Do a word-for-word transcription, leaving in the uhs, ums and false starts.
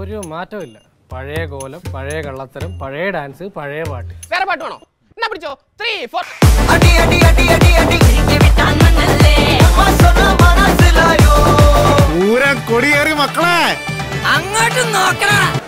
ഒരു മാറ്റമില്ല. പഴയ കോലം, പഴയ കള്ളത്തരം, പഴയ ഡാൻസ്, പഴയ പാട്ട്. വേറെ പാട്ട് വേണോ? എന്നാ പിടിച്ചോ. Three four. പൂരം കൊടിയേറി മക്കളെ, അങ്ങോട്ട് നോക്കണം.